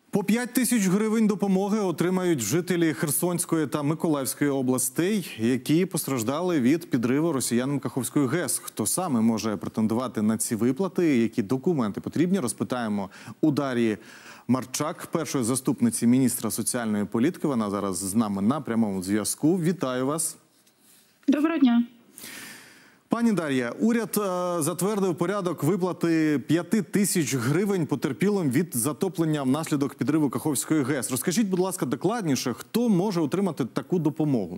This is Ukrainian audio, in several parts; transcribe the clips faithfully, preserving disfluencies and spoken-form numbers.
По п'ять тисяч гривень допомоги отримають жителі Херсонської та Миколаївської областей, які постраждали від підриву росіянам Каховської ГЕС. Хто саме може претендувати на ці виплати, які документи потрібні, розпитаємо у Дар'ї Марчак, першої заступниці міністра соціальної політики. Вона зараз з нами на прямому зв'язку. Вітаю вас. Доброго дня. Пані Дар'я, уряд е, затвердив порядок виплати п'яти тисяч гривень потерпілим від затоплення внаслідок підриву Каховської ГЕС. Розкажіть, будь ласка, докладніше, хто може отримати таку допомогу?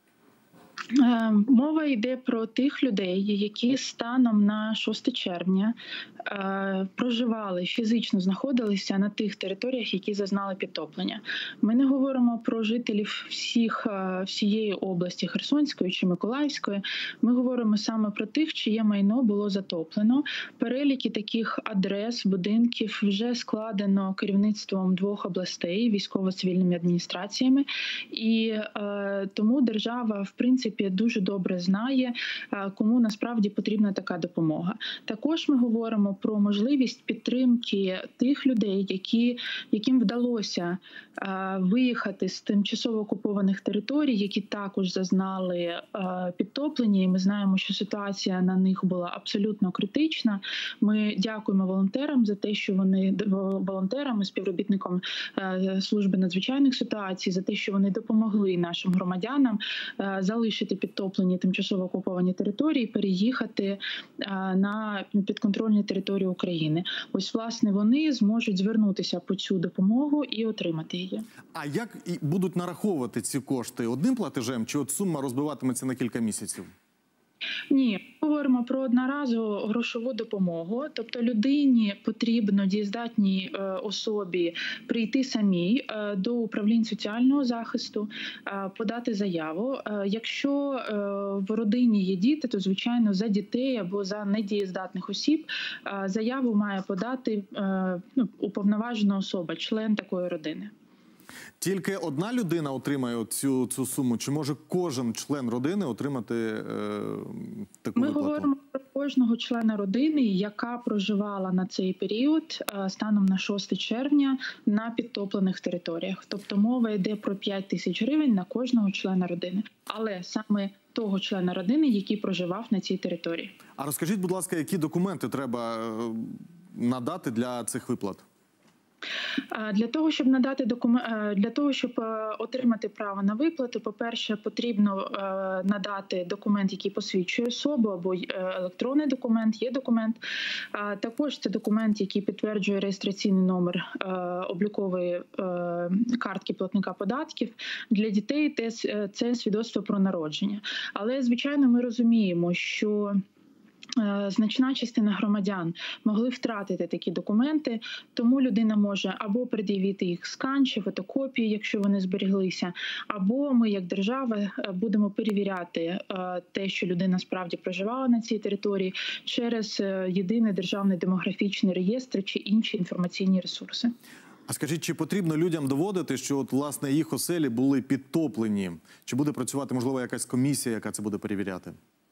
Мова йде про тих людей, які станом на шосте червня проживали, фізично знаходилися на тих територіях, які зазнали підтоплення. Ми не говоримо про жителів всіх, всієї області Херсонської чи Миколаївської. Ми говоримо саме про тих, чиє майно було затоплено. Переліки таких адрес, будинків вже складено керівництвом двох областей, військово-цивільними адміністраціями. І е, тому держава, в принципі, дуже добре знає, кому насправді потрібна така допомога. Також ми говоримо про можливість підтримки тих людей, які, яким вдалося виїхати з тимчасово окупованих територій, які також зазнали підтоплення. І ми знаємо, що ситуація на них була абсолютно критична. Ми дякуємо волонтерам за те, що вони волонтерам і співробітникам служби надзвичайних ситуацій, за те, що вони допомогли нашим громадянам залишити підтоплені тимчасово окуповані території, переїхати на підконтрольні території України. Ось, власне, вони зможуть звернутися по цю допомогу і отримати її. А як будуть нараховувати ці кошти? Одним платежем чи от сума розбиватиметься на кілька місяців? Ні, говоримо про одноразову грошову допомогу. Тобто людині потрібно, дієздатній особі, прийти самій до управлінь соціального захисту, подати заяву. Якщо в родині є діти, то, звичайно, за дітей або за недієздатних осіб заяву має подати ну, уповноважена особа, член такої родини. Тільки одна людина отримає цю, цю суму? Чи може кожен член родини отримати е, таку Ми виплату? говоримо про кожного члена родини, яка проживала на цей період станом на шосте червня на підтоплених територіях. Тобто мова йде про п'ять тисяч гривень на кожного члена родини. Але саме того члена родини, який проживав на цій території. А розкажіть, будь ласка, які документи треба надати для цих виплат? Для того, щоб надати документ, для того, щоб отримати право на виплату, по-перше, потрібно надати документ, який посвідчує особу, або електронний документ, є документ. Також це документ, який підтверджує реєстраційний номер облікової картки платника податків. Для дітей це свідоцтво про народження. Але, звичайно, ми розуміємо, що значна частина громадян могли втратити такі документи, тому людина може або пред'явити їх скан чи фотокопії, якщо вони зберіглися, або ми, як держава, будемо перевіряти те, що людина справді проживала на цій території, через єдиний державний демографічний реєстр чи інші інформаційні ресурси. А скажіть, чи потрібно людям доводити, що от, власне, їх оселі були підтоплені? Чи буде працювати, можливо, якась комісія, яка це буде перевіряти?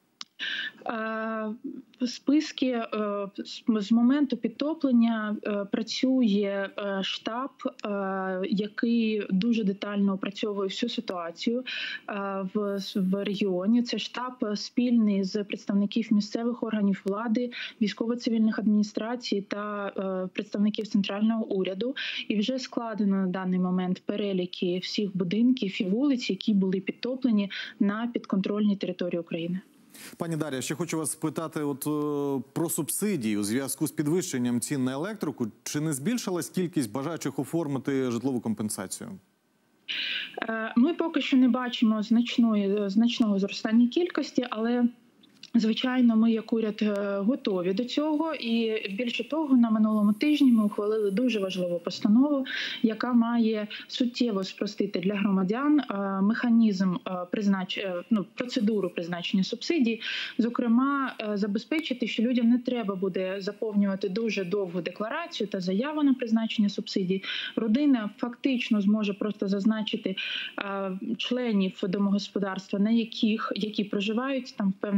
Списки з моменту підтоплення працює штаб, який дуже детально опрацьовує всю ситуацію в регіоні. Це штаб спільний з представників місцевих органів влади, військово-цивільних адміністрацій та представників центрального уряду. І вже складено на даний момент переліки всіх будинків і вулиць, які були підтоплені на підконтрольній території України. Пані Дар'я, ще хочу вас спитати от, о, про субсидії у зв'язку з підвищенням цін на електрику. Чи не збільшилась кількість бажаючих оформити житлову компенсацію? Ми поки що не бачимо значної, значного зростання кількості, але звичайно, ми як уряд готові до цього, і більше того, на минулому тижні ми ухвалили дуже важливу постанову, яка має суттєво спростити для громадян механізм призначення, ну, процедуру призначення субсидій, зокрема, забезпечити, що людям не треба буде заповнювати дуже довгу декларацію та заяву на призначення субсидій. Родина фактично зможе просто зазначити членів домогосподарства, на яких, які проживають там в певному будинку,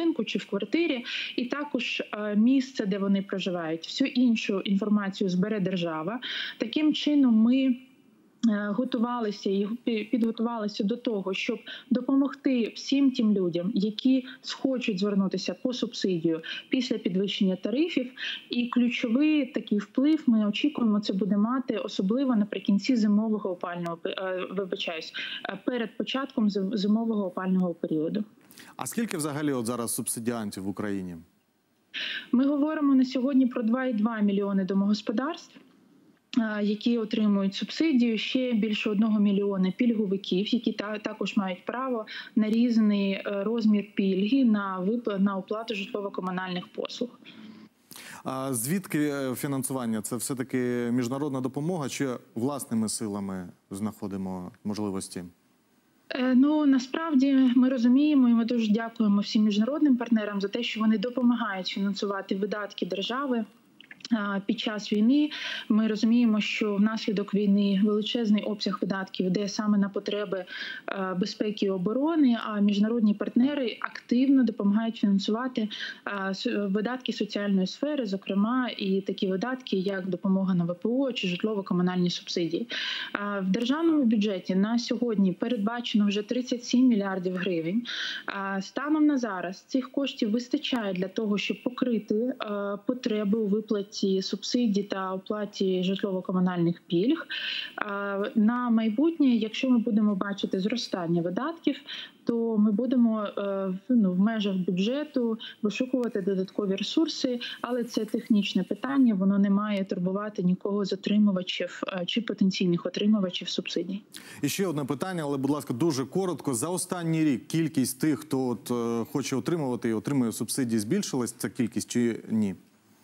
будинку чи в квартирі, і також місце, де вони проживають. Всю іншу інформацію збере держава. Таким чином ми готувалися і підготувалися до того, щоб допомогти всім тим людям, які схочуть звернутися по субсидію після підвищення тарифів. І ключовий такий вплив ми очікуємо, це буде мати особливо наприкінці зимового опального, вибачаюсь, перед початком зимового опального періоду. А скільки взагалі от зараз субсидіантів в Україні? Ми говоримо на сьогодні про два і два мільйони домогосподарств, які отримують субсидію, ще більше одного мільйона пільговиків, які також мають право на різний розмір пільги на виплат, на оплату житлово-комунальних послуг. А звідки фінансування? Це все-таки міжнародна допомога чи власними силами знаходимо можливості? Ну, насправді ми розуміємо і ми дуже дякуємо всім міжнародним партнерам за те, що вони допомагають фінансувати видатки держави. Під час війни ми розуміємо, що внаслідок війни величезний обсяг видатків йде саме на потреби безпеки і оборони, а міжнародні партнери активно допомагають фінансувати видатки соціальної сфери, зокрема і такі видатки, як допомога на ВПО чи житлово-комунальні субсидії. В державному бюджеті на сьогодні передбачено вже тридцять сім мільярдів гривень. Станом на зараз цих коштів вистачає для того, щоб покрити потреби у виплаті субсидій та оплаті житлово-комунальних пільг. На майбутнє, якщо ми будемо бачити зростання видатків, то ми будемо ну, в межах бюджету вишукувати додаткові ресурси, але це технічне питання, воно не має турбувати нікого з отримувачів чи потенційних отримувачів субсидій. І ще одне питання, але, будь ласка, дуже коротко. За останній рік кількість тих, хто от, хоче отримувати і отримує субсидії, збільшилась ця кількість чи ні?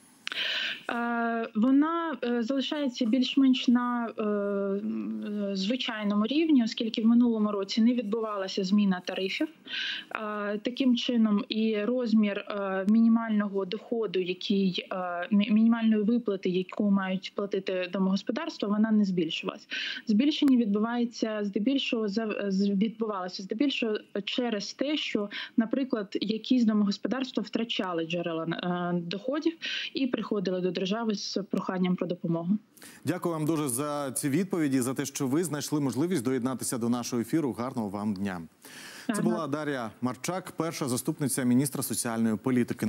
Вона залишається більш-менш на звичайному рівні, оскільки в минулому році не відбувалася зміна тарифів. Таким чином і розмір мінімального доходу, який, мінімальної виплати, яку мають платити домогосподарства, вона не збільшилась. Збільшення відбувається здебільшого, відбувалося здебільшого через те, що, наприклад, якісь домогосподарства втрачали джерела доходів і приходили до держави з проханням про допомогу. Дякую вам дуже за ці відповіді, за те, що ви знайшли можливість доєднатися до нашого ефіру. Гарного вам дня. Це була Дар'я Марчак, перша заступниця міністра соціальної політики.